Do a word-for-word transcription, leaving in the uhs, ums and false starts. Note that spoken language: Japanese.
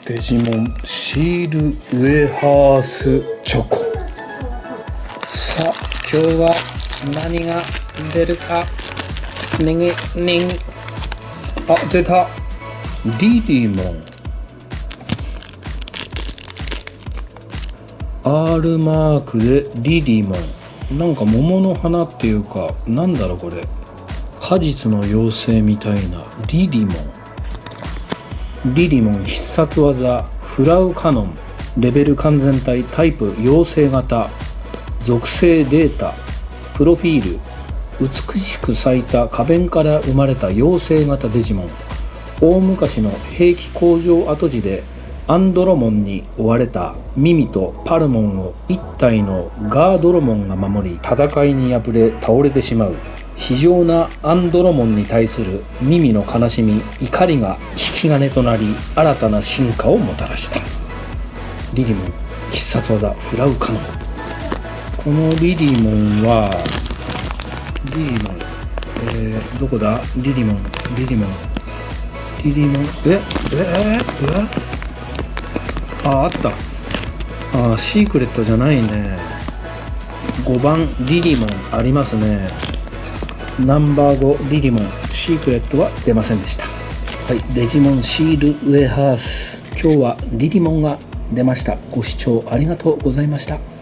デジモンシールウエハースチョコ。さあ今日は何が出るか。ねぎねぎ、あ、出た。リリモン R マークでリリモン、なんか桃の花っていうか、なんだろうこれ、果実の妖精みたいな。リリモンリリモン必殺技フラウカノン、レベル完全体、タイプ妖精型、属性データ、プロフィール、美しく咲いた花弁から生まれた妖精型デジモン。大昔の兵器工場跡地でアンドロモンに追われたミミとパルモンを一体のガードロモンが守り、戦いに敗れ倒れてしまう。非常なアンドロモンに対するミミの悲しみ、怒りが引き金となり、新たな進化をもたらした。リリモン必殺技フラウカノン。このリリモンはリリモン、えー、どこだ。リリモンリリモンリリモン、ええええあ、あった。あ、シークレットじゃないね。ごばんリリモンありますね。ナンバーごリリモン、シークレットは出ませんでした。はい、デジモンシールウェハース、今日はリリモンが出ました。ご視聴ありがとうございました。